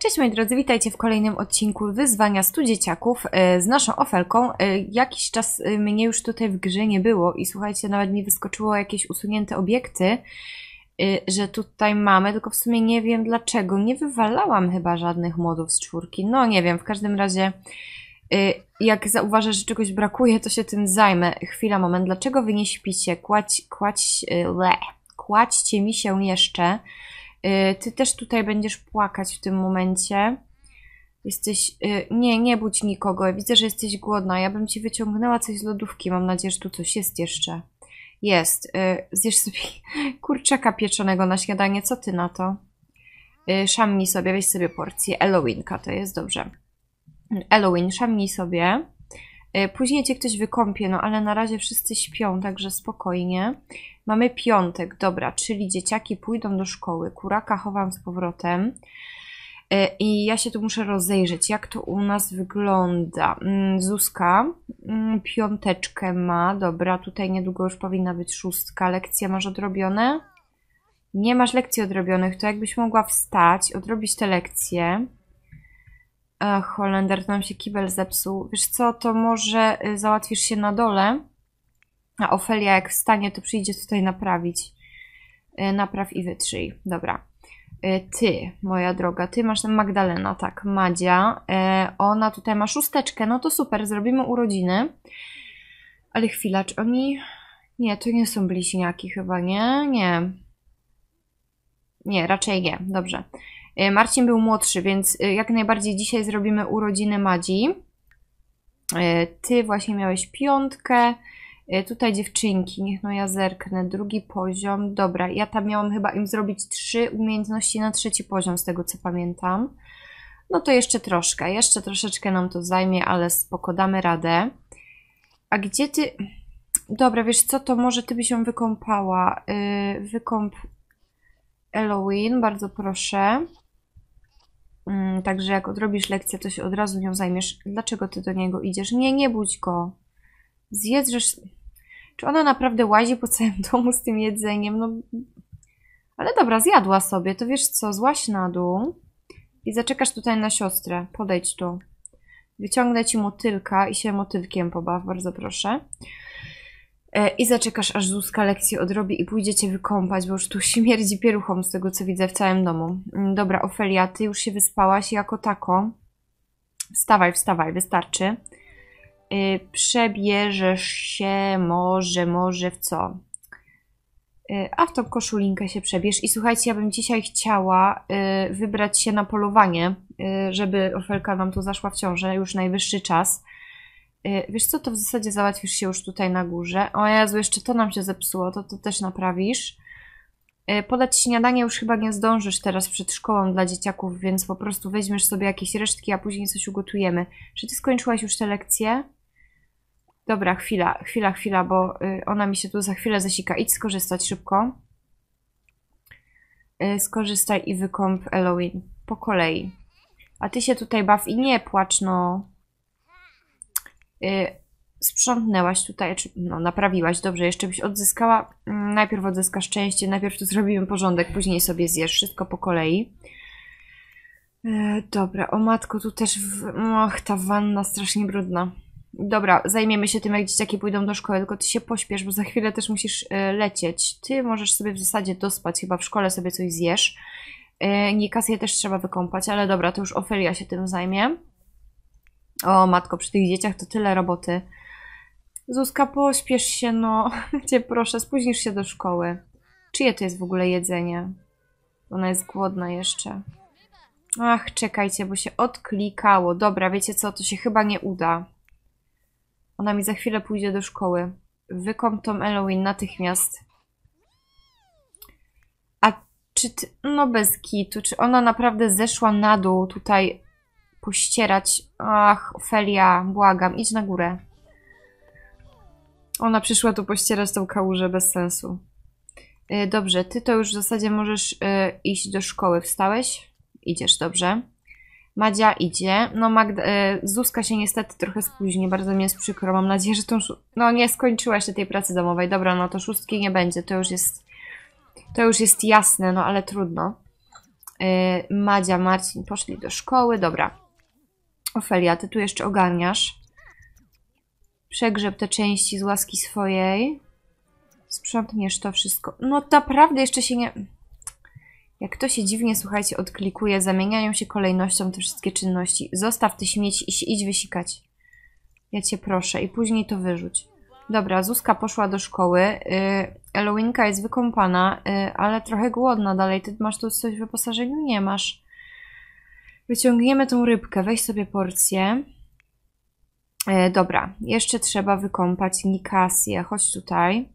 Cześć moi drodzy, witajcie w kolejnym odcinku Wyzwania 100 dzieciaków z naszą Ofelką. Jakiś czas mnie już tutaj w grze nie było i słuchajcie, nawet mi wyskoczyło jakieś usunięte obiekty, że tutaj mamy, tylko w sumie nie wiem dlaczego. Nie wywalałam chyba żadnych modów z czwórki. No nie wiem, w każdym razie jak zauważę, że czegoś brakuje, to się tym zajmę. Chwila, moment, dlaczego wy nie śpicie? Kładźcie mi się jeszcze. Ty też tutaj będziesz płakać w tym momencie. Jesteś... Nie budź nikogo. Widzę, że jesteś głodna. Ja bym ci wyciągnęła coś z lodówki. Mam nadzieję, że tu coś jest jeszcze. Jest. Zjesz sobie kurczaka pieczonego na śniadanie. Co ty na to? Szamnij sobie, weź sobie porcję. Eloinka to jest, dobrze. Eloin, szamnij sobie. Później cię ktoś wykąpie, no ale na razie wszyscy śpią, także spokojnie. Mamy piątek, dobra, czyli dzieciaki pójdą do szkoły. Kuraka chowam z powrotem. I ja się tu muszę rozejrzeć, jak to u nas wygląda. Zuzka piąteczkę ma, dobra, tutaj niedługo już powinna być szóstka. Lekcje masz odrobione? Nie masz lekcji odrobionych, to jakbyś mogła wstać, odrobić te lekcje. Holender, to nam się kibel zepsuł. Wiesz co, to może załatwisz się na dole, a Ofelia jak wstanie, to przyjdzie tutaj naprawić. Napraw i wytrzyj. Dobra. Ty, moja droga, ty masz Magdalena, tak, Madzia. Ona tutaj ma szósteczkę, no to super, zrobimy urodziny. Ale chwila, czy oni... Nie, to nie są bliźniaki chyba, nie? Nie. Nie, raczej nie, dobrze. Marcin był młodszy, więc jak najbardziej dzisiaj zrobimy urodziny Madzi. Ty właśnie miałeś piątkę. Tutaj dziewczynki, niech no ja zerknę. Drugi poziom. Dobra, ja tam miałam chyba im zrobić 3 umiejętności na 3. poziom, z tego co pamiętam. No to jeszcze troszkę, jeszcze troszeczkę nam to zajmie, ale spoko, damy radę. A gdzie ty... Dobra, wiesz co, to może ty byś ją wykąpała. Wykąp Eloin, bardzo proszę. Także jak odrobisz lekcję, to się od razu nią zajmiesz. Dlaczego ty do niego idziesz? Nie budź go. Zjedzesz... Czy ona naprawdę łazi po całym domu z tym jedzeniem? No... Ale dobra, zjadła sobie. To wiesz co, złaź na dół i zaczekasz tutaj na siostrę. Podejdź tu. Wyciągnę ci motylka i się motylkiem pobaw, bardzo proszę. I zaczekasz, aż Zuzka lekcję odrobi i pójdzie cię wykąpać, bo już tu śmierdzi pieluchą z tego, co widzę w całym domu. Dobra, Ofelia, ty już się wyspałaś jako tako. Wstawaj, wstawaj, wystarczy. Przebierzesz się może w co? A w tą koszulinkę się przebierz. I słuchajcie, ja bym dzisiaj chciała wybrać się na polowanie, żeby Ofelka nam tu zaszła w ciążę, już najwyższy czas. Wiesz co, to w zasadzie załatwisz się już tutaj na górze. O Jezu, jeszcze to nam się zepsuło, to też naprawisz. Podać śniadanie już chyba nie zdążysz teraz przed szkołą dla dzieciaków, więc po prostu weźmiesz sobie jakieś resztki, a później coś ugotujemy. Czy ty skończyłaś już te lekcje? Dobra, chwila, bo ona mi się tu za chwilę zasika. Idź skorzystać szybko. Skorzystaj i wykąp Eloin. Po kolei. A ty się tutaj baw i nie płacz, no. Sprzątnęłaś tutaj, czy no naprawiłaś, dobrze, jeszcze byś odzyskała, najpierw odzyskasz szczęście, najpierw tu zrobimy porządek, później sobie zjesz, wszystko po kolei. Dobra, o matko, tu też, och, ta wanna strasznie brudna. Dobra, zajmiemy się tym, jak dzieciaki pójdą do szkoły, tylko ty się pośpiesz, bo za chwilę też musisz lecieć. Ty możesz sobie w zasadzie dospać, chyba w szkole sobie coś zjesz. Nikasję też trzeba wykąpać, ale dobra, to już Ofelia się tym zajmie. O matko, przy tych dzieciach to tyle roboty. Zuzka, pośpiesz się, no. Cię proszę, spóźnisz się do szkoły. Czyje to jest w ogóle jedzenie? Ona jest głodna jeszcze. Ach, czekajcie, bo się odklikało. Dobra, wiecie co, to się chyba nie uda. Ona mi za chwilę pójdzie do szkoły. Wykąp tą Eloin natychmiast. A czy ty... No bez kitu. Czy ona naprawdę zeszła na dół tutaj... pościerać. Ach, Ofelia, błagam, idź na górę. Ona przyszła tu pościerać tą kałużę bez sensu. Dobrze, ty to już w zasadzie możesz iść do szkoły. Wstałeś? Idziesz, dobrze. Madzia idzie. No Zuzka się niestety trochę spóźni, bardzo mi jest przykro. Mam nadzieję, że tą... No nie skończyłaś tej pracy domowej. Dobra, no to szóstki nie będzie, to już jest jasne, no ale trudno. Madzia, Marcin poszli do szkoły. Dobra. Ofelia, ty tu jeszcze ogarniasz. Przegrzeb te części z łaski swojej. Sprzątniesz to wszystko. No naprawdę jeszcze się nie... Jak to się dziwnie, słuchajcie, odklikuje, zamieniają się kolejnością te wszystkie czynności. Zostaw te śmieci i idź wysikać. Ja cię proszę. I później to wyrzuć. Dobra, Zuzka poszła do szkoły. Eloinka jest wykąpana, ale trochę głodna dalej. Ty masz tu coś w wyposażeniu? Nie masz. Wyciągniemy tą rybkę. Weź sobie porcję. Dobra, jeszcze trzeba wykąpać Nikasję. Chodź tutaj.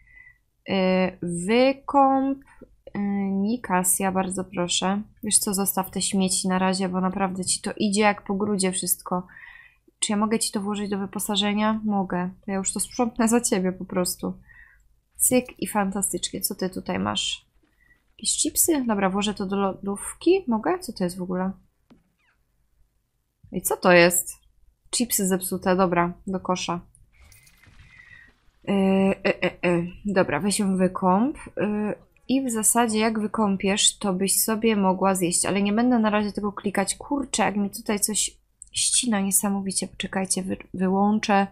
Wykąp Nikasja, bardzo proszę. Wiesz co, zostaw te śmieci na razie, bo naprawdę ci to idzie jak po grudzie wszystko. Czy ja mogę ci to włożyć do wyposażenia? Mogę. To ja już to sprzątnę za ciebie po prostu. Cyk i fantastycznie. Co ty tutaj masz? Jakieś chipsy? Dobra, włożę to do lodówki. Mogę? Co to jest w ogóle? I co to jest? Chipsy zepsute. Dobra, do kosza. Dobra, weź ją wykąp. I w zasadzie jak wykąpiesz, to byś sobie mogła zjeść. Ale nie będę na razie tego klikać. Kurczę, jak mi tutaj coś ścina niesamowicie. Poczekajcie, wyłączę.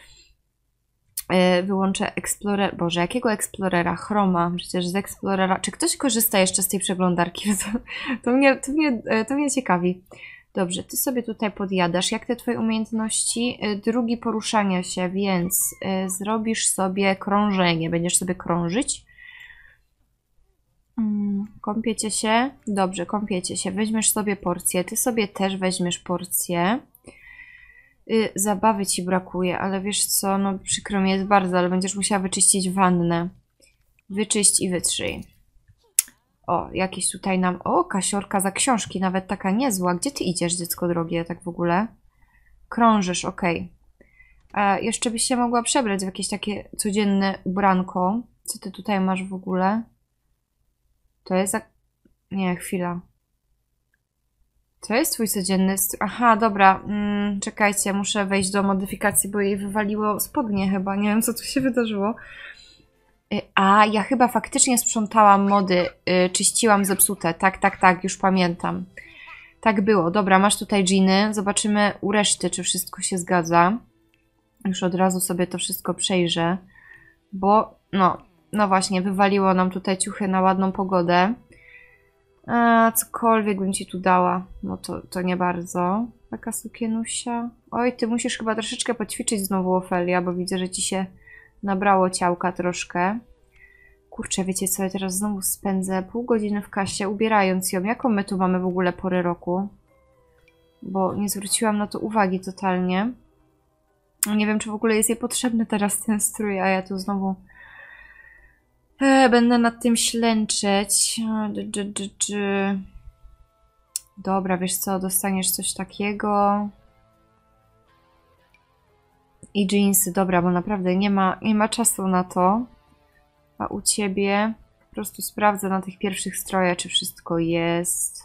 Wyłączę Explorer. Boże, jakiego Explorera? Chroma. Przecież z Explorera. Czy ktoś korzysta jeszcze z tej przeglądarki? To mnie ciekawi. Dobrze, ty sobie tutaj podjadasz. Jak te twoje umiejętności? Drugi poruszania się, więc zrobisz sobie krążenie. Będziesz sobie krążyć. Kąpiecie się? Dobrze, kąpiecie się. Weźmiesz sobie porcję. Ty sobie też weźmiesz porcję. Zabawy ci brakuje, ale wiesz co? No przykro mi jest bardzo, ale będziesz musiała wyczyścić wannę. Wyczyść i wytrzyj. O, jakieś tutaj nam... O, kasiorka za książki, nawet taka niezła. Gdzie ty idziesz, dziecko drogie, tak w ogóle? Krążysz, okej. Jeszcze byś się mogła przebrać w jakieś takie codzienne ubranko. Co ty tutaj masz w ogóle? To jest... Nie, chwila. To jest twój codzienny strój. Aha, dobra. Czekajcie, muszę wejść do modyfikacji, bo jej wywaliło spodnie chyba. Nie wiem, co tu się wydarzyło. Ja chyba faktycznie sprzątałam mody. Czyściłam zepsute. Tak, już pamiętam. Tak było. Dobra, masz tutaj dżiny. Zobaczymy u reszty, czy wszystko się zgadza. Już od razu sobie to wszystko przejrzę. Bo, no właśnie, wywaliło nam tutaj ciuchy na ładną pogodę. Cokolwiek bym ci tu dała. No to nie bardzo. Taka sukienusia. Oj, ty musisz chyba troszeczkę poćwiczyć znowu, Ofelia, bo widzę, że ci się nabrało ciałka troszkę. Kurczę, wiecie co, ja teraz znowu spędzę pół godziny w kasie, ubierając ją. Jaką my tu mamy w ogóle porę roku? Bo nie zwróciłam na to uwagi totalnie. Nie wiem, czy w ogóle jest jej potrzebny teraz ten strój, a ja tu znowu... Będę nad tym ślęczeć. Dobra, wiesz co, dostaniesz coś takiego. I dżinsy, dobra, bo naprawdę nie ma czasu na to. A u ciebie po prostu sprawdzę na tych pierwszych strojach, czy wszystko jest.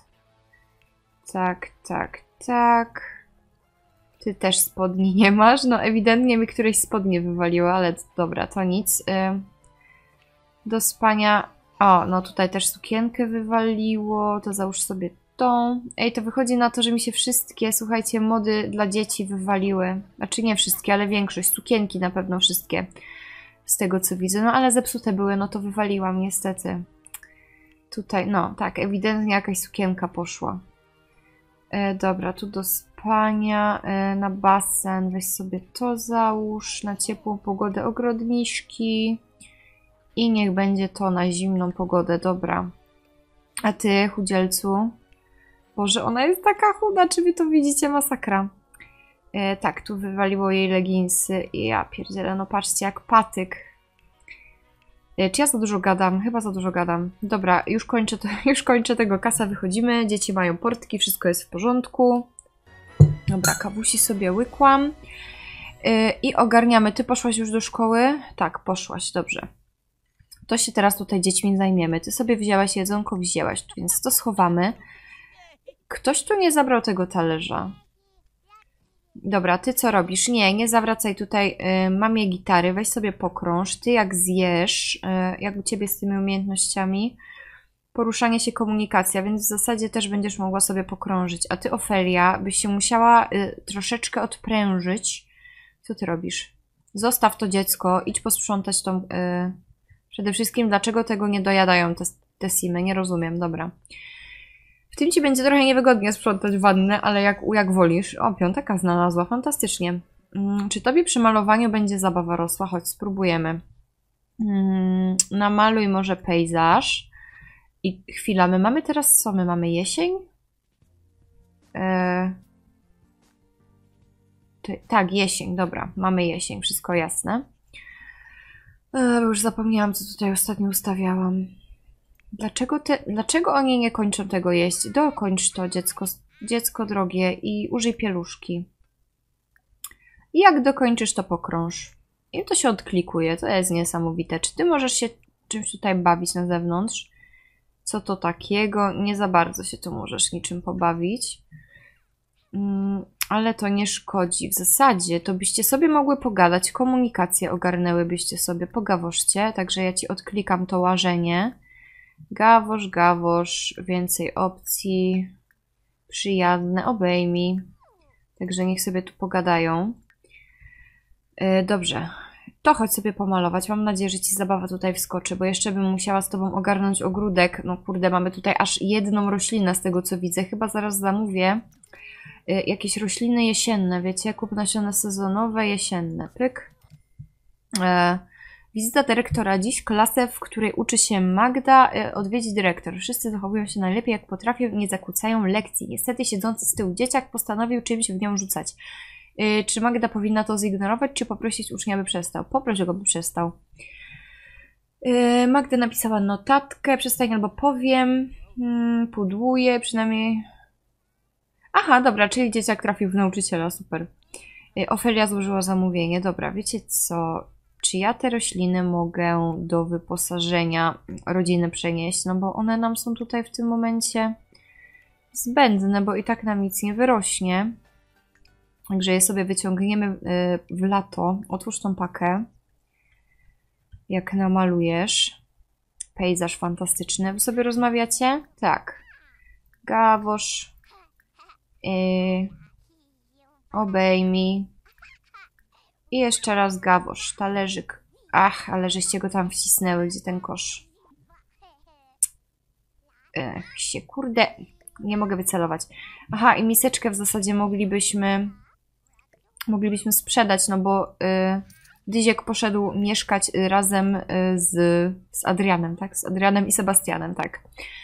Tak. Ty też spodni nie masz? No ewidentnie mi któreś spodnie wywaliło, ale dobra, to nic. Do spania... O, no tutaj też sukienkę wywaliło, to załóż sobie tą. Ej, to wychodzi na to, że mi się wszystkie, słuchajcie, mody dla dzieci wywaliły. Znaczy nie wszystkie, ale większość. Sukienki na pewno wszystkie. Z tego co widzę. No ale zepsute były, no to wywaliłam niestety. Tutaj, no tak, ewidentnie jakaś sukienka poszła. Dobra, tu do spania, na basen. Weź sobie to załóż, na ciepłą pogodę ogrodniczki. I niech będzie to na zimną pogodę, dobra. A ty, chudzielcu? Boże, ona jest taka chuda, czy wy to widzicie? Masakra. Tak, tu wywaliło jej leginsy. Ja pierdzielę, no patrzcie, jak patyk. Czy ja za dużo gadam? Chyba za dużo gadam. Dobra, już kończę tego kasa, wychodzimy. Dzieci mają portki, wszystko jest w porządku. Dobra, kawusi sobie łykłam. I ogarniamy. Ty poszłaś już do szkoły? Tak, poszłaś, dobrze. To się teraz tutaj dziećmi zajmiemy. Ty sobie wzięłaś jedzonko, więc to schowamy. Ktoś tu nie zabrał tego talerza. Dobra, ty co robisz? Nie zawracaj tutaj mamie gitary. Weź sobie pokrąż. Ty jak zjesz, jak u ciebie z tymi umiejętnościami, poruszanie się, komunikacja, więc w zasadzie też będziesz mogła sobie pokrążyć. A ty, Ofelia, byś się musiała troszeczkę odprężyć. Co ty robisz? Zostaw to dziecko, idź posprzątać tą... Przede wszystkim, dlaczego tego nie dojadają te simy? Nie rozumiem, dobra. W tym ci będzie trochę niewygodnie sprzątać wannę, ale jak wolisz. O, piątaka znalazła, fantastycznie. Czy tobie przy malowaniu będzie zabawa rosła? Chodź, spróbujemy. Namaluj może pejzaż. I chwila, my mamy teraz co? My mamy jesień? Tak, jesień, dobra. Mamy jesień, wszystko jasne. Już zapomniałam, co tutaj ostatnio ustawiałam. Dlaczego oni nie kończą tego jeść? Dokończ to, dziecko drogie, i użyj pieluszki. I jak dokończysz, to pokrąż. I to się odklikuje, to jest niesamowite. Czy ty możesz się czymś tutaj bawić na zewnątrz? Co to takiego? Nie za bardzo się tu możesz niczym pobawić. Ale to nie szkodzi. W zasadzie to byście sobie mogły pogadać, komunikację ogarnęłybyście sobie, pogawoszcie. Także ja ci odklikam to łażenie. Gawosz, gawosz, więcej opcji, przyjazne, obejmij. Także niech sobie tu pogadają. Dobrze, to chodź sobie pomalować. Mam nadzieję, że ci zabawa tutaj wskoczy, bo jeszcze bym musiała z tobą ogarnąć ogródek. No kurde, mamy tutaj aż jedną roślinę z tego, co widzę. Chyba zaraz zamówię jakieś rośliny jesienne, wiecie? Kup nasiona sezonowe, jesienne. Pyk. Wizyta dyrektora. Dziś klasę, w której uczy się Magda, odwiedzi dyrektor. Wszyscy zachowują się najlepiej jak potrafią i nie zakłócają lekcji. Niestety siedzący z tyłu dzieciak postanowił czymś w nią rzucać. Czy Magda powinna to zignorować, czy poprosić ucznia, by przestał? Poproś go, by przestał. Magda napisała notatkę. Przestań albo powiem. Pudłuje, przynajmniej... Aha, dobra, czyli dzieciak trafił w nauczyciela. Super. Ofelia złożyła zamówienie. Dobra, wiecie co... Czy ja te rośliny mogę do wyposażenia rodziny przenieść? No bo one nam są tutaj w tym momencie zbędne, bo i tak nam nic nie wyrośnie. Także je sobie wyciągniemy w lato. Otwórz tą pakę. Jak namalujesz. Pejzaż fantastyczny. Wy sobie rozmawiacie? Tak. Gawosz. Obejmij. I jeszcze raz gawosz, talerzyk. Ach, ale żeście go tam wcisnęły, gdzie ten kosz. Kurde, nie mogę wycelować. Aha, i miseczkę w zasadzie moglibyśmy sprzedać, no bo Dyziek poszedł mieszkać razem z Adrianem, tak? Z Adrianem i Sebastianem, tak.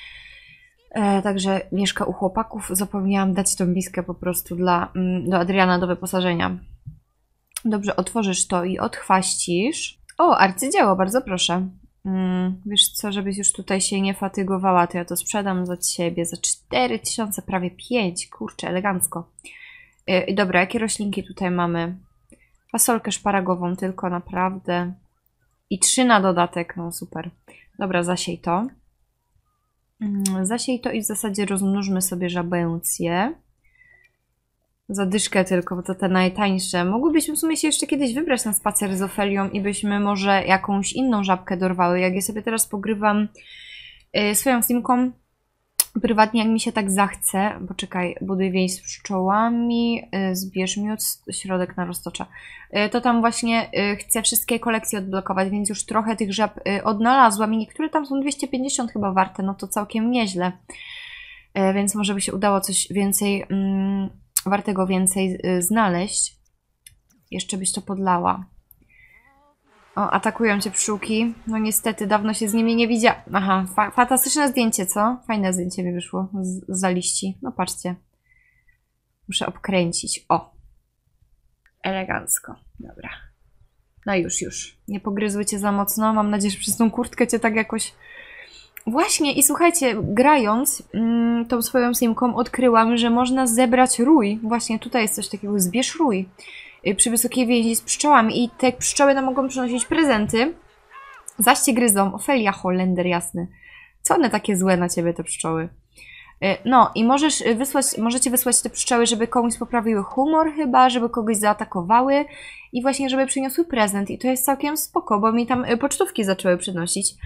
Także mieszka u chłopaków. Zapomniałam dać tą miskę po prostu do Adriana do wyposażenia. Dobrze, otworzysz to i odchwaścisz. O, arcydzieło, bardzo proszę. Wiesz co, żebyś już tutaj się nie fatygowała, to ja to sprzedam za ciebie za 4000, prawie 5. Kurczę, elegancko. Dobra, jakie roślinki tutaj mamy? Fasolkę szparagową tylko, naprawdę. I 3 na dodatek, no super. Dobra, zasiej to. Zasiej to i w zasadzie rozmnóżmy sobie żabęcję. Zadyszkę tylko, bo to te najtańsze. Mogłybyśmy w sumie się jeszcze kiedyś wybrać na spacer z Ofelią i byśmy może jakąś inną żabkę dorwały. Jak ja sobie teraz pogrywam swoją simką prywatnie, jak mi się tak zachce. Poczekaj, buduj więź z pszczołami, zbierz miód, środek na roztocza. To tam właśnie chcę wszystkie kolekcje odblokować, więc już trochę tych żab odnalazłam i niektóre tam są 250 chyba warte, no to całkiem nieźle. Więc może by się udało coś więcej... wartego więcej znaleźć. Jeszcze byś to podlała. O, atakują cię pszczółki. No niestety, dawno się z nimi nie widziałam. Aha, fantastyczne zdjęcie, co? Fajne zdjęcie mi wyszło za liści. No patrzcie. Muszę obkręcić. O! Elegancko. Dobra. No już. Nie pogryzły cię za mocno. Mam nadzieję, że przez tą kurtkę cię tak jakoś... Właśnie i słuchajcie, grając tą swoją simką odkryłam, że można zebrać rój. Właśnie tutaj jest coś takiego, zbierz rój przy wysokiej więzi z pszczołami i te pszczoły nam mogą przynosić prezenty. Zaś cię gryzą. Ofelia, Holender jasny. Co one takie złe na ciebie, te pszczoły? No i możecie wysłać te pszczoły, żeby komuś poprawiły humor chyba, żeby kogoś zaatakowały i właśnie, żeby przyniosły prezent. I to jest całkiem spoko, bo mi tam pocztówki zaczęły przynosić.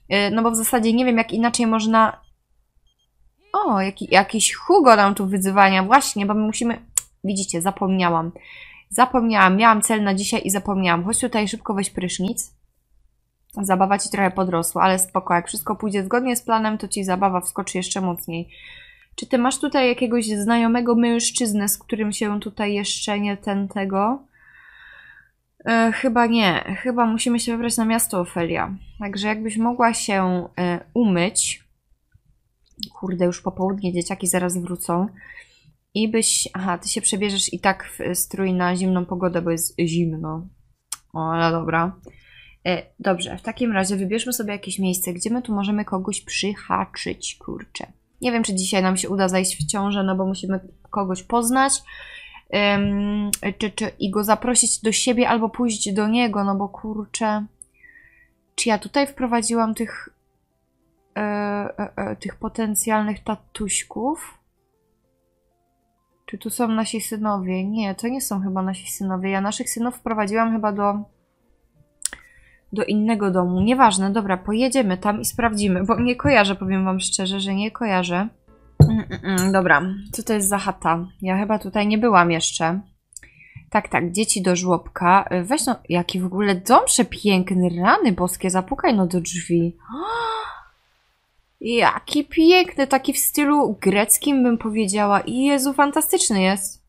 No bo w zasadzie nie wiem, jak inaczej można... O, jakiś Hugo nam tu wyzywania. Właśnie, bo my musimy... Widzicie, zapomniałam. Miałam cel na dzisiaj i zapomniałam. Chodź tutaj szybko, weź prysznic. Zabawa ci trochę podrosła, ale spoko. Jak wszystko pójdzie zgodnie z planem, to ci zabawa wskoczy jeszcze mocniej. Czy ty masz tutaj jakiegoś znajomego mężczyznę, z którym się tutaj jeszcze nie tego? Chyba nie. Chyba musimy się wybrać na miasto, Ofelia. Także jakbyś mogła się umyć. Kurde, już popołudnie, dzieciaki zaraz wrócą. I byś... Aha, ty się przebierzesz i tak w strój na zimną pogodę, bo jest zimno. O, ale dobra. Dobrze, w takim razie wybierzmy sobie jakieś miejsce, gdzie my tu możemy kogoś przyhaczyć, kurczę. Nie wiem, czy dzisiaj nam się uda zajść w ciążę, no bo musimy kogoś poznać i go zaprosić do siebie albo pójść do niego, no bo kurczę... Czy ja tutaj wprowadziłam tych potencjalnych tatuśków? Czy tu są nasi synowie? Nie, to nie są chyba nasi synowie. Ja naszych synów wprowadziłam chyba do innego domu. Nieważne, dobra, pojedziemy tam i sprawdzimy, bo nie kojarzę, powiem wam szczerze, że nie kojarzę. Dobra, co to jest za chata? Ja chyba tutaj nie byłam jeszcze. Tak, dzieci do żłobka. Weź no, jaki w ogóle dom przepiękny, rany boskie, zapukaj no do drzwi. Jaki piękny, taki w stylu greckim bym powiedziała. Jezu, fantastyczny jest.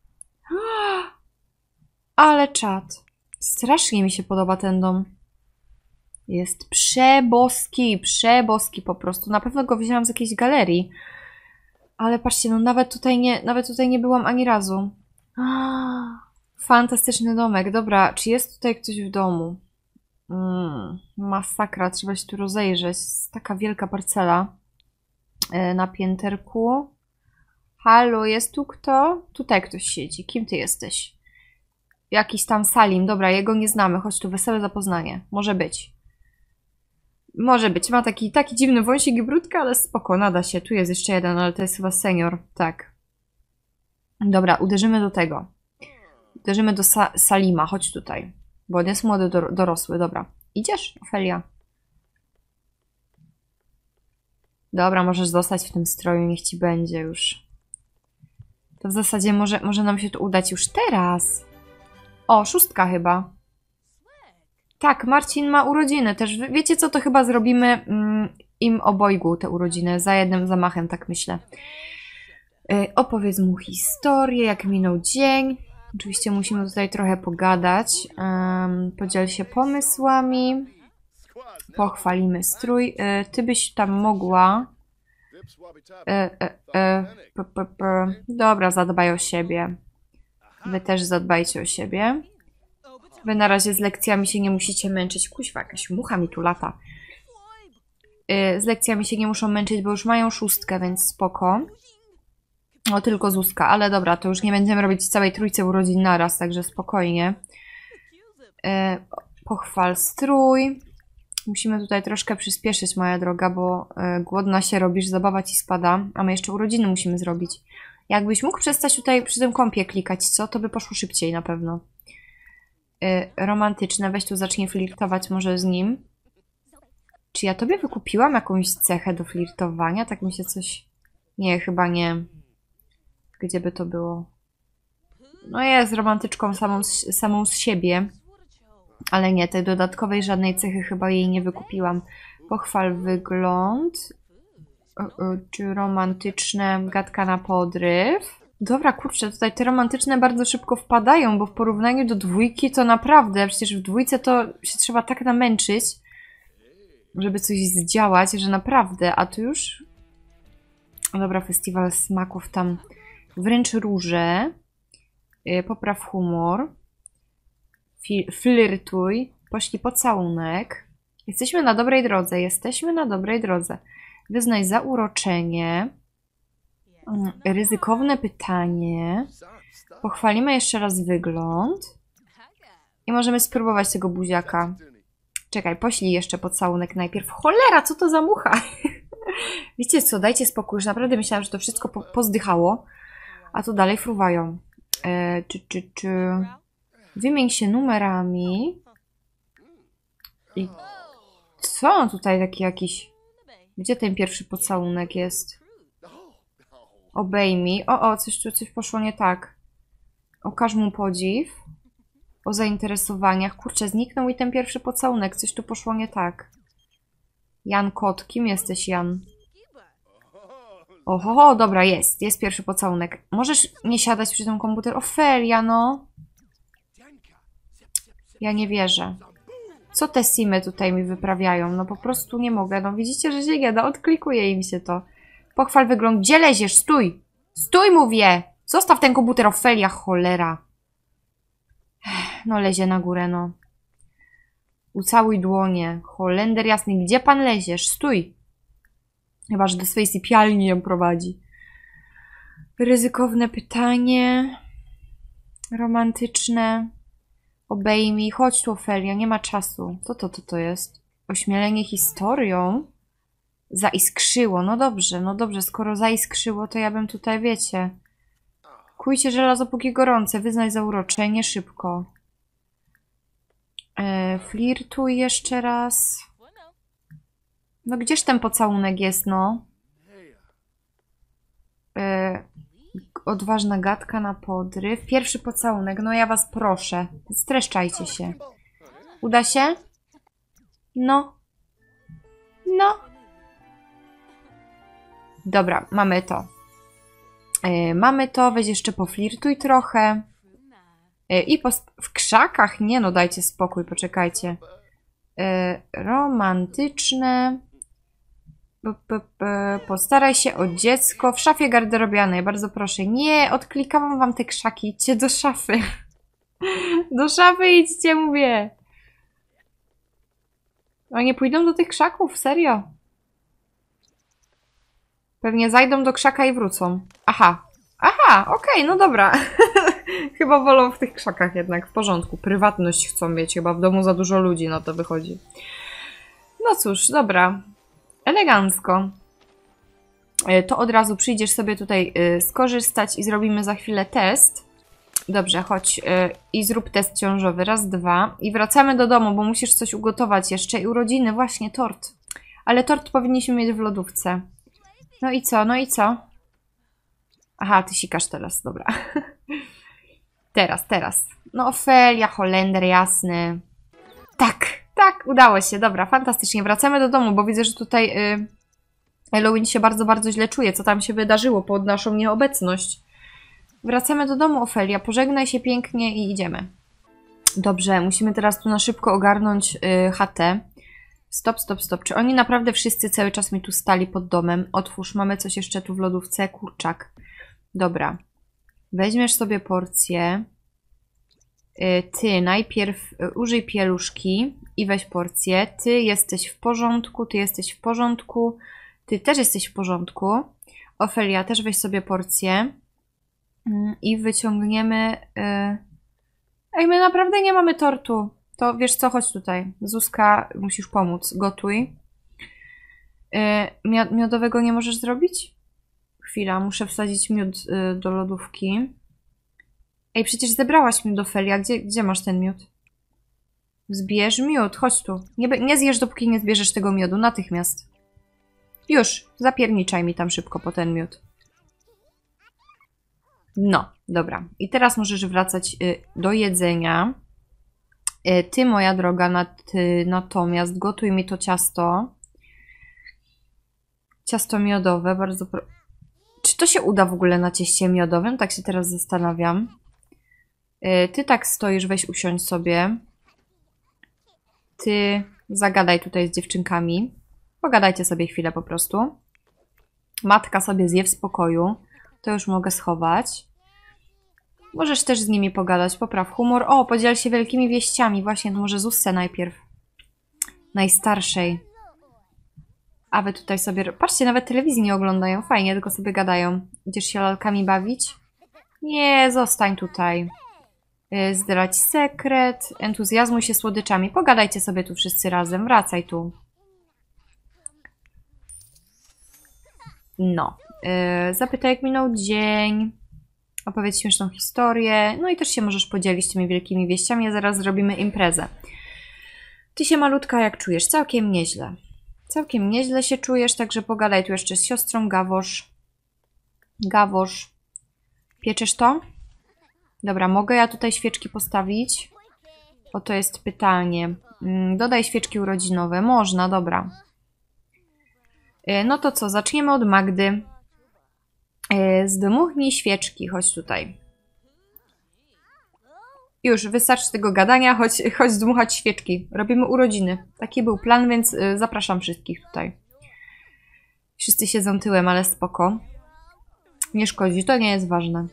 Ale czad. Strasznie mi się podoba ten dom. Jest przeboski po prostu. Na pewno go wzięłam z jakiejś galerii. Ale patrzcie, no nawet tutaj nie byłam ani razu. Fantastyczny domek. Dobra, czy jest tutaj ktoś w domu? Masakra, trzeba się tu rozejrzeć. Jest taka wielka parcela. Na pięterku. Halo, jest tu kto? Tutaj ktoś siedzi. Kim ty jesteś? Jakiś tam Salim. Dobra, jego nie znamy. Chodź tu, wesele zapoznanie. Może być. Może być. Ma taki dziwny wąsik i brudka, ale spoko, nada się. Tu jest jeszcze jeden, ale to jest chyba senior. Tak. Dobra, uderzymy do tego. Uderzymy do Salima. Chodź tutaj. Bo on jest młody, dorosły. Dobra. Idziesz, Ofelia? Dobra, możesz zostać w tym stroju. Niech ci będzie już. To w zasadzie może nam się to udać już teraz. O, 6 chyba. Tak, Marcin ma urodziny też. Wiecie co, to chyba zrobimy im obojgu te urodziny. Za jednym zamachem, tak myślę. Opowiedz mu historię, jak minął dzień. Oczywiście musimy tutaj trochę pogadać. Podziel się pomysłami. Pochwalimy strój. Ty byś tam mogła... Dobra, zadbaj o siebie. Wy też zadbajcie o siebie. Wy na razie z lekcjami się nie musicie męczyć. Kuźwa, jakaś mucha mi tu lata. Z lekcjami się nie muszą męczyć, bo już mają 6, więc spoko. O, tylko Zuzka, ale dobra, to już nie będziemy robić całej trójce urodzin naraz, także spokojnie. Pochwal strój. Musimy tutaj troszkę przyspieszyć, moja droga, bo głodna się robisz, zabawa ci spada, a my jeszcze urodziny musimy zrobić. Jakbyś mógł przestać tutaj przy tym kompie klikać, co? To by poszło szybciej na pewno. Romantyczne, weź tu zacznij flirtować może z nim. Czy ja tobie wykupiłam jakąś cechę do flirtowania? Tak mi się coś... Nie, chyba nie. Gdzie by to było? No jest romantyczką samą z siebie. Ale nie, tej dodatkowej żadnej cechy chyba jej nie wykupiłam. Pochwal wygląd. Czy romantyczne, gadka na podryw. Dobra, kurczę, tutaj te romantyczne bardzo szybko wpadają, bo w porównaniu do 2 to naprawdę, przecież w 2 to się trzeba tak namęczyć, żeby coś zdziałać, że naprawdę, a tu już... Dobra, festiwal smaków tam. Wręcz róże. Popraw humor. Flirtuj. Poślij pocałunek. Jesteśmy na dobrej drodze. Jesteśmy na dobrej drodze. Wyznaj zauroczenie. Ryzykowne pytanie. Pochwalimy jeszcze raz wygląd. I możemy spróbować tego buziaka. Czekaj, poślij jeszcze pocałunek najpierw. Cholera, co to za mucha? Wiecie co, dajcie spokój. Już naprawdę myślałam, że to wszystko pozdychało. A tu dalej fruwają. Wymień się numerami. I co on tutaj taki jakiś... Gdzie ten pierwszy pocałunek jest? Obejmij. O, coś poszło nie tak. Okaż mu podziw. O zainteresowaniach. Kurczę, zniknął i ten pierwszy pocałunek. Coś tu poszło nie tak. Jan Kot. Kim jesteś, Jan? Oho, dobra, jest. Jest pierwszy pocałunek. Możesz nie siadać przy tym komputer? Ofelia, no. Ja nie wierzę. Co te simy tutaj mi wyprawiają? No po prostu nie mogę. No widzicie, że się nie da. Odklikuje im się to. Pochwal wygląd. Gdzie leziesz? Stój! Stój, mówię! Zostaw ten komputer, Ofelia, cholera. No lezie na górę, no. Ucałuj dłonie. Holender jasny. Gdzie pan leziesz? Stój! Chyba, że do swojej sypialni ją prowadzi. Ryzykowne pytanie. Romantyczne. Obejmij. Chodź tu, Ofelia. Nie ma czasu. Co to jest? Ośmielenie historią? Zaiskrzyło. No dobrze. Skoro zaiskrzyło, to ja bym tutaj, wiecie... Kujcie żelazo póki gorące. Wyznaj zauroczenie szybko. Flirtuj jeszcze raz. No gdzież ten pocałunek jest, no? Odważna gadka na podryw. Pierwszy pocałunek. No ja was proszę. Streszczajcie się. Uda się? No. No. Dobra, mamy to. Weź jeszcze poflirtuj trochę. I w krzakach? Nie no, dajcie spokój, poczekajcie. Romantyczne. Postaraj się o dziecko w szafie garderobianej, bardzo proszę. Nie, odklikałam wam te krzaki, idźcie do szafy. Do szafy idźcie, mówię. Oni pójdą do tych krzaków, serio. Pewnie zajdą do krzaka i wrócą. Aha, okej, no dobra. Chyba wolą w tych krzakach jednak, w porządku. Prywatność chcą mieć, chyba w domu za dużo ludzi na to wychodzi. No cóż, dobra. Elegancko. To od razu przyjdziesz sobie tutaj skorzystać i zrobimy za chwilę test. Dobrze, chodź i zrób test ciążowy. Raz, dwa. I wracamy do domu, bo musisz coś ugotować jeszcze. I urodziny, właśnie, tort. Ale tort powinniśmy mieć w lodówce. No i co? No i co? Aha, ty sikasz teraz, dobra. Teraz. No Ofelia, Holender, jasny. Tak, udało się, dobra, fantastycznie. Wracamy do domu, bo widzę, że tutaj Halloween się bardzo, bardzo źle czuje. Co tam się wydarzyło pod naszą nieobecność? Wracamy do domu, Ofelia, pożegnaj się pięknie i idziemy. Dobrze, musimy teraz tu na szybko ogarnąć chatę. Stop. Czy oni naprawdę wszyscy cały czas mi tu stali pod domem? Otwórz, mamy coś jeszcze tu w lodówce. Kurczak. Dobra. Weźmiesz sobie porcję. Ty najpierw użyj pieluszki i weź porcję. Ty jesteś w porządku, ty jesteś w porządku. Ty też jesteś w porządku. Ofelia, też weź sobie porcję. I wyciągniemy... Ej, my naprawdę nie mamy tortu. To wiesz co, chodź tutaj. Zuzka, musisz pomóc. Gotuj. Miodowego nie możesz zrobić? Chwila, muszę wsadzić miód do lodówki. Ej, przecież zebrałaś miód, Ofelia. Gdzie masz ten miód? Zbierz miód, chodź tu. Nie zjesz, dopóki nie zbierzesz tego miodu. Natychmiast. Już, zapierniczaj mi tam szybko po ten miód. No, dobra. I teraz możesz wracać do jedzenia. Ty, moja droga, natomiast gotuj mi to ciasto. Ciasto miodowe, bardzo Czy to się uda w ogóle na cieście miodowym? Tak się teraz zastanawiam. Ty tak stoisz, weź usiądź sobie. Ty zagadaj tutaj z dziewczynkami. Pogadajcie sobie chwilę po prostu. Matka sobie zje w spokoju. To już mogę schować. Możesz też z nimi pogadać, popraw humor. O, podziel się wielkimi wieściami. Właśnie, to może Zuzce najpierw. Najstarszej. A wy tutaj sobie... Patrzcie, nawet telewizji nie oglądają. Fajnie, tylko sobie gadają. Idziesz się lalkami bawić? Nie, zostań tutaj. Zdradź sekret. Entuzjazmuj się słodyczami. Pogadajcie sobie tu wszyscy razem. Wracaj tu. No. Zapytaj, jak minął dzień. Opowiedz śmieszną historię. No i też się możesz podzielić tymi wielkimi wieściami, a zaraz zrobimy imprezę. Ty się malutka jak czujesz? Całkiem nieźle. Całkiem nieźle się czujesz, także pogadaj tu jeszcze z siostrą Gawosz. Gawosz. Pieczesz to? Dobra, mogę ja tutaj świeczki postawić? Oto jest pytanie. Dodaj świeczki urodzinowe. Można, dobra. No to co, zaczniemy od Magdy. Zdmuchnij świeczki, chodź tutaj. Już, wystarczy tego gadania, chodź zdmuchać świeczki. Robimy urodziny. Taki był plan, więc zapraszam wszystkich tutaj. Wszyscy siedzą tyłem, ale spoko. Nie szkodzi, to nie jest ważne.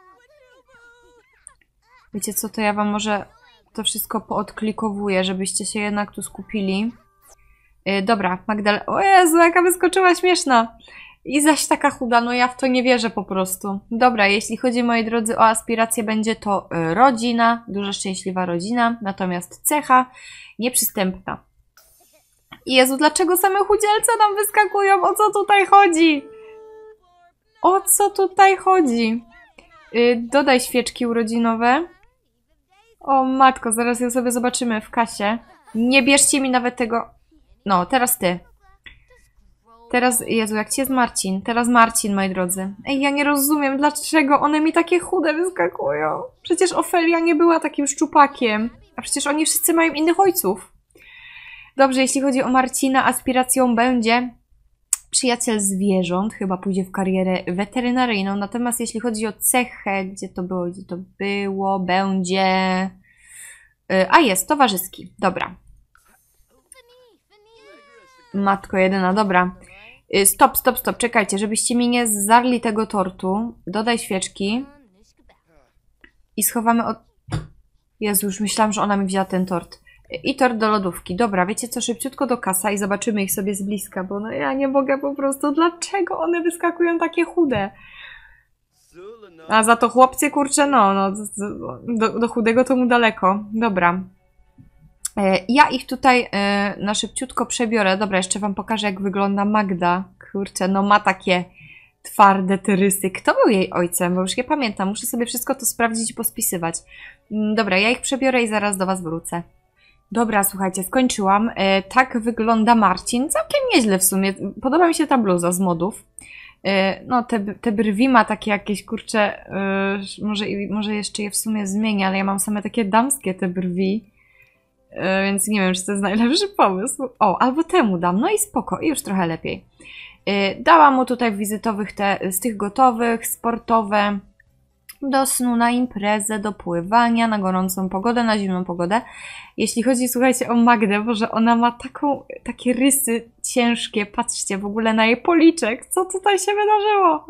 Wiecie co, to ja wam może to wszystko poodklikowuję, żebyście się jednak tu skupili. Dobra, Magdalena. O Jezu, jaka wyskoczyła śmieszna. I zaś taka chuda, no ja w to nie wierzę po prostu. Dobra, jeśli chodzi, moi drodzy, o aspiracje, będzie to rodzina, dużo szczęśliwa rodzina, natomiast cecha nieprzystępna. Jezu, dlaczego same chudzielce nam wyskakują? O co tutaj chodzi? O co tutaj chodzi? Dodaj świeczki urodzinowe. O matko, zaraz je sobie zobaczymy w kasie. Nie bierzcie mi nawet tego... No, teraz ty. Teraz, Jezu, jak ci jest Marcin? Teraz Marcin, moi drodzy. Ej, ja nie rozumiem, dlaczego one mi takie chude wyskakują. Przecież Ofelia nie była takim szczupakiem. A przecież oni wszyscy mają innych ojców. Dobrze, jeśli chodzi o Marcina, aspiracją będzie przyjaciel zwierząt. Chyba pójdzie w karierę weterynaryjną. Natomiast jeśli chodzi o cechę, gdzie to było, będzie... A jest, towarzyski. Dobra. Matko jedyna, dobra. Stop, czekajcie, żebyście mi nie zdarli tego tortu. Dodaj świeczki. I schowamy od... Jezu, już myślałam, że ona mi wzięła ten tort. I tort do lodówki. Dobra, wiecie co, szybciutko do kasa i zobaczymy ich sobie z bliska, bo no ja nie mogę po prostu. Dlaczego one wyskakują takie chude? A za to chłopcy, kurczę, no do chudego to mu daleko. Dobra. Ja ich tutaj na szybciutko przebiorę. Dobra, jeszcze wam pokażę, jak wygląda Magda. Kurczę, no ma takie twarde te rysy. Kto był jej ojcem? Bo już nie pamiętam. Muszę sobie wszystko to sprawdzić i pospisywać. Dobra, ja ich przebiorę i zaraz do was wrócę. Dobra, słuchajcie, skończyłam. Tak wygląda Marcin. Całkiem nieźle w sumie. Podoba mi się ta bluza z modów. No, te brwi ma takie jakieś, kurcze, może jeszcze je w sumie zmienię, ale ja mam same takie damskie te brwi. Więc nie wiem, czy to jest najlepszy pomysł. O, albo temu dam. No i spoko, i już trochę lepiej. Dałam mu tutaj wizytowych z tych gotowych, sportowe, do snu, na imprezę, do pływania, na gorącą pogodę, na zimną pogodę. Jeśli chodzi, słuchajcie, o Magdę, bo że ona ma takie rysy ciężkie. Patrzcie w ogóle na jej policzek. Co tutaj się wydarzyło?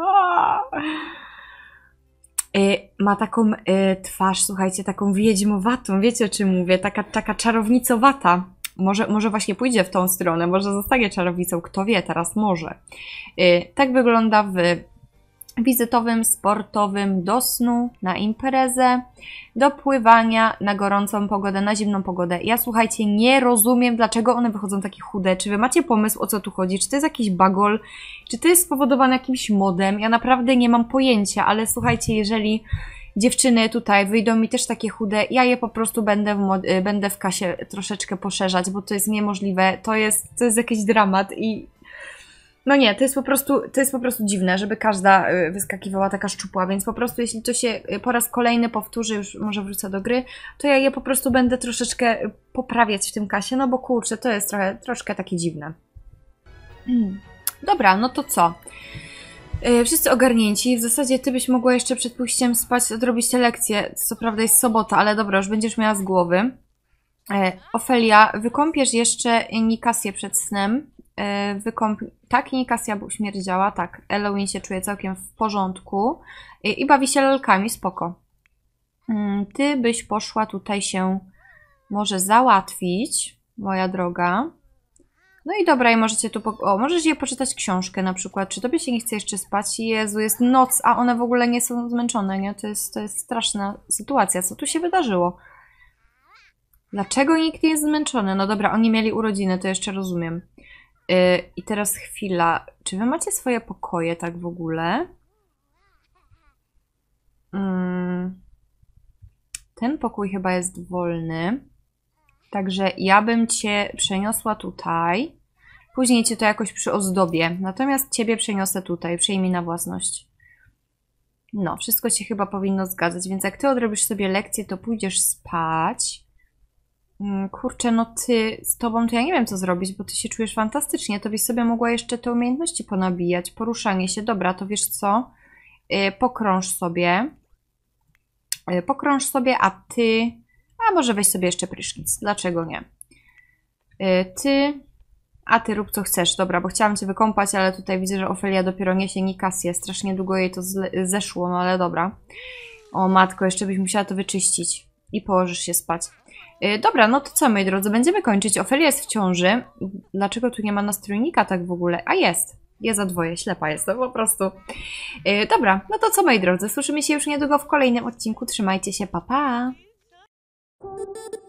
Ma taką twarz, słuchajcie, taką wiedźmowatą. Wiecie, o czym mówię? Taka czarownicowata. Może właśnie pójdzie w tą stronę, może zostanie czarownicą, kto wie, teraz może. Tak wygląda w wizytowym, sportowym, do snu, na imprezę, do pływania, na gorącą pogodę, na zimną pogodę. Ja, słuchajcie, nie rozumiem, dlaczego one wychodzą takie chude. Czy wy macie pomysł, o co tu chodzi? Czy to jest jakiś bagol? Czy to jest spowodowane jakimś modem? Ja naprawdę nie mam pojęcia, ale słuchajcie, jeżeli dziewczyny tutaj wyjdą mi też takie chude, ja je po prostu będę w kasie troszeczkę poszerzać, bo to jest niemożliwe. To jest jakiś dramat i... No nie, to jest po prostu dziwne, żeby każda wyskakiwała taka szczupła, więc po prostu jeśli to się po raz kolejny powtórzy, już może wrócę do gry, to ja je po prostu będę troszeczkę poprawiać w tym kasie, no bo kurczę, to jest troszkę takie dziwne. Dobra, no to co? Wszyscy ogarnięci. W zasadzie ty byś mogła jeszcze przed pójściem spać, odrobić te lekcje. Co prawda jest sobota, ale dobra, już będziesz miała z głowy. Ofelia, wykąpiesz jeszcze Nikasję przed snem. Tak, Nikasia śmierdziała, tak. Eloin się czuje całkiem w porządku i bawi się lalkami, spoko. Ty byś poszła tutaj się może załatwić, moja droga. No i dobra, i możecie tu... możesz je poczytać książkę na przykład. Czy tobie się nie chce jeszcze spać? Jezu, jest noc, a one w ogóle nie są zmęczone, nie? To jest straszna sytuacja. Co tu się wydarzyło? Dlaczego nikt nie jest zmęczony? No dobra, oni mieli urodziny, to jeszcze rozumiem. I teraz chwila. Czy wy macie swoje pokoje tak w ogóle? Ten pokój chyba jest wolny. Także ja bym cię przeniosła tutaj. Później cię to jakoś przyozdobię. Natomiast ciebie przeniosę tutaj. Przejmij na własność. No, wszystko się chyba powinno zgadzać. Więc jak ty odrobisz sobie lekcję, to pójdziesz spać. Kurczę, no ty, z tobą to ja nie wiem co zrobić, bo ty się czujesz fantastycznie. To byś sobie mogła jeszcze te umiejętności ponabijać. Poruszanie się. Dobra, to wiesz co? Pokrąż sobie. Pokrąż sobie, a ty... A może weź sobie jeszcze prysznic. Dlaczego nie? Ty rób co chcesz. Dobra, bo chciałam cię wykąpać, ale tutaj widzę, że Ofelia dopiero niesie Nikasję. Strasznie długo jej to zeszło, no ale dobra. O matko, jeszcze byś musiała to wyczyścić. I położysz się spać. Dobra, no to co, moi drodzy, będziemy kończyć. Ofelia jest w ciąży. Dlaczego tu nie ma nastrojnika tak w ogóle? A jest. Ja za dwoje, ślepa jestem po prostu. Dobra, no to co, moi drodzy, słyszymy się już niedługo w kolejnym odcinku. Trzymajcie się, pa pa!